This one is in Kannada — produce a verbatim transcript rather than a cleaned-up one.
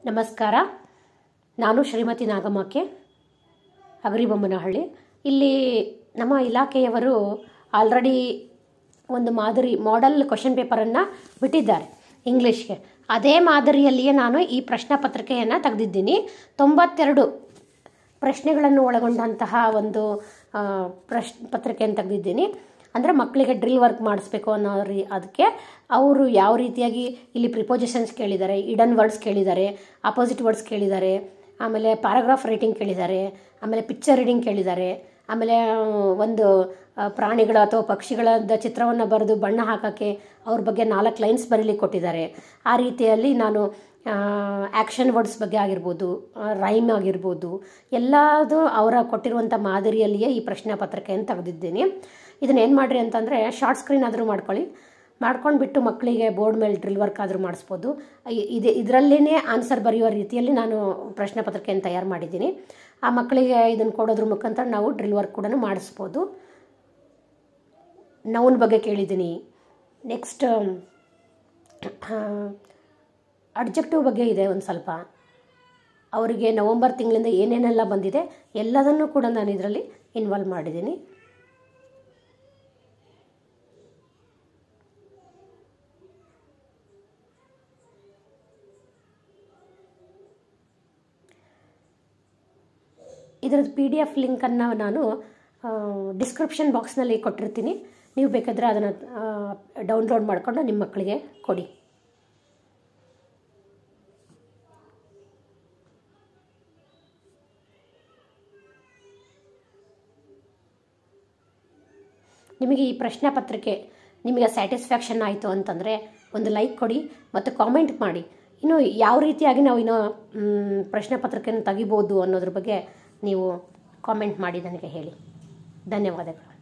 ನಮಸ್ಕಾರ. ನಾನು ಶ್ರೀಮತಿ ನಾಗಮ್ಮಕ್ಕೆ, ಅಗರಿಬೊಮ್ಮನಹಳ್ಳಿ. ಇಲ್ಲಿ ನಮ್ಮ ಇಲಾಖೆಯವರು ಆಲ್ರೆಡಿ ಒಂದು ಮಾದರಿ ಮಾಡೆಲ್ ಕ್ವಶನ್ ಪೇಪರನ್ನು ಬಿಟ್ಟಿದ್ದಾರೆ ಇಂಗ್ಲೀಷ್ಗೆ. ಅದೇ ಮಾದರಿಯಲ್ಲಿಯೇ ನಾನು ಈ ಪ್ರಶ್ನೆ ಪತ್ರಿಕೆಯನ್ನು ತೆಗೆದಿದ್ದೀನಿ. ತೊಂಬತ್ತೆರಡು ಪ್ರಶ್ನೆಗಳನ್ನು ಒಳಗೊಂಡಂತಹ ಒಂದು ಪ್ರಶ್ನೆ ಪತ್ರಿಕೆಯನ್ನು ತೆಗೆದಿದ್ದೀನಿ. ಅಂದರೆ ಮಕ್ಕಳಿಗೆ ಡ್ರಿಲ್ ವರ್ಕ್ ಮಾಡಿಸ್ಬೇಕು ಅನ್ನೋ ರೀ ಅದಕ್ಕೆ ಅವರು ಯಾವ ರೀತಿಯಾಗಿ ಇಲ್ಲಿ ಪ್ರಿಪೋಸಿಷನ್ಸ್ ಕೇಳಿದ್ದಾರೆ, ಇಡನ್ ವರ್ಡ್ಸ್ ಕೇಳಿದ್ದಾರೆ, ಅಪೋಸಿಟ್ ವರ್ಡ್ಸ್ ಕೇಳಿದ್ದಾರೆ, ಆಮೇಲೆ ಪ್ಯಾರಾಗ್ರಾಫ್ ರೈಟಿಂಗ್ ಕೇಳಿದ್ದಾರೆ, ಆಮೇಲೆ ಪಿಕ್ಚರ್ ರೀಡಿಂಗ್ ಕೇಳಿದ್ದಾರೆ, ಆಮೇಲೆ ಒಂದು ಪ್ರಾಣಿಗಳ ಅಥವಾ ಪಕ್ಷಿಗಳದ ಚಿತ್ರವನ್ನು ಬರೆದು ಬಣ್ಣ ಹಾಕೋಕ್ಕೆ ಅವ್ರ ಬಗ್ಗೆ ನಾಲ್ಕು ಲೈನ್ಸ್ ಬರೀಲಿಕ್ಕೆ ಕೊಟ್ಟಿದ್ದಾರೆ. ಆ ರೀತಿಯಲ್ಲಿ ನಾನು ಆ್ಯಕ್ಷನ್ ವರ್ಡ್ಸ್ ಬಗ್ಗೆ ಆಗಿರ್ಬೋದು, ರೈಮ್ ಆಗಿರ್ಬೋದು, ಎಲ್ಲದು ಅವರ ಕೊಟ್ಟಿರುವಂಥ ಮಾದರಿಯಲ್ಲಿಯೇ ಈ ಪ್ರಶ್ನೆ ಪತ್ರಿಕೆಯನ್ನು ತೆಗೆದಿದ್ದೀನಿ. ಇದನ್ನ ಏನು ಮಾಡಿರಿ ಅಂತಂದರೆ ಶಾರ್ಟ್ ಸ್ಕ್ರೀನ್ ಆದರೂ ಮಾಡ್ಕೊಳ್ಳಿ, ಮಾಡ್ಕೊಂಡು ಬಿಟ್ಟು ಮಕ್ಕಳಿಗೆ ಬೋರ್ಡ್ ಮೇಲೆ ಡ್ರಿಲ್ ವರ್ಕ್ ಆದರೂ ಮಾಡಿಸ್ಬೋದು. ಇದೆ ಇದರಲ್ಲೇ ಆನ್ಸರ್ ಬರೆಯುವ ರೀತಿಯಲ್ಲಿ ನಾನು ಪ್ರಶ್ನೆ ಪತ್ರಿಕೆಯನ್ನು ತಯಾರು ಮಾಡಿದ್ದೀನಿ. ಆ ಮಕ್ಕಳಿಗೆ ಇದನ್ನು ಕೊಡೋದ್ರ ಮುಖಾಂತರ ನಾವು ಡ್ರಿಲ್ ವರ್ಕ್ ಕೂಡ ಮಾಡಿಸ್ಬೋದು. ನೌನ್ ಬಗ್ಗೆ ಕೇಳಿದ್ದೀನಿ. ನೆಕ್ಸ್ಟ್ ಅಡ್ಜೆಕ್ಟಿವ್ ಬಗ್ಗೆ ಇದೆ ಒಂದು ಸ್ವಲ್ಪ. ಅವರಿಗೆ ನವಂಬರ್ ತಿಂಗಳಿಂದ ಏನೇನೆಲ್ಲ ಬಂದಿದೆ ಎಲ್ಲದನ್ನು ಕೂಡ ನಾನು ಇದರಲ್ಲಿ ಇನ್ವಾಲ್ವ್ ಮಾಡಿದ್ದೀನಿ. ಇದರದ್ದು ಪಿ ಡಿ ಎಫ್ ಲಿಂಕನ್ನು ನಾನು ಡಿಸ್ಕ್ರಿಪ್ಷನ್ ಬಾಕ್ಸ್ನಲ್ಲಿ ಕೊಟ್ಟಿರ್ತೀನಿ. ನೀವು ಬೇಕಾದರೆ ಅದನ್ನು ಡೌನ್ಲೋಡ್ ಮಾಡಿಕೊಂಡು ನಿಮ್ಮ ಮಕ್ಕಳಿಗೆ ಕೊಡಿ. ನಿಮಗೆ ಈ ಪ್ರಶ್ನೆ ಪತ್ರಿಕೆ ನಿಮಗೆ ಸ್ಯಾಟಿಸ್ಫ್ಯಾಕ್ಷನ್ ಆಯಿತು ಅಂತಂದರೆ ಒಂದು ಲೈಕ್ ಕೊಡಿ ಮತ್ತು ಕಾಮೆಂಟ್ ಮಾಡಿ. ಇನ್ನು ಯಾವ ರೀತಿಯಾಗಿ ನಾವು ಇನ್ನೂ ಪ್ರಶ್ನೆ ಪತ್ರಿಕೆಯನ್ನು ತೆಗಿಬೋದು ಅನ್ನೋದ್ರ ಬಗ್ಗೆ ನೀವು ಕಾಮೆಂಟ್ ಮಾಡಿ ನನಗೆ ಹೇಳಿ. ಧನ್ಯವಾದಗಳು.